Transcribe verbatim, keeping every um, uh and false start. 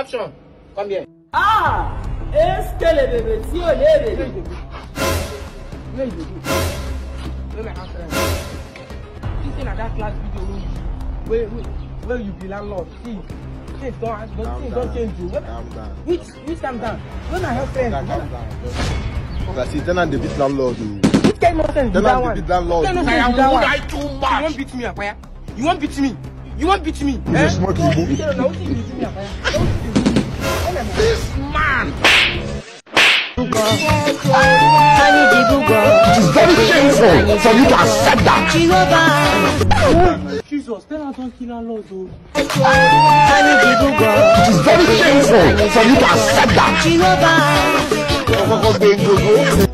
Action. Come here. Ah! Est-ce que le bébé, si on est bébé? Where you dey go? Where my house friend? You see na that class video wey where where you be landlord? See, things don things don change you. Calm down. Which which calm down? Where my health friend? Calm down. I see tenant dey beat landlord. Which kind nonsense be that one? Tenant dey beat landlord. Which kind nonsense be that one? I too much. You wan beat me, Akwaya? You wan beat me? You wan beat me? You dey smoke Igbo? This man. It is very shameful for you to accept that. Jesus, tell us don't kill our Lord, though. It is very shameful for you to accept that.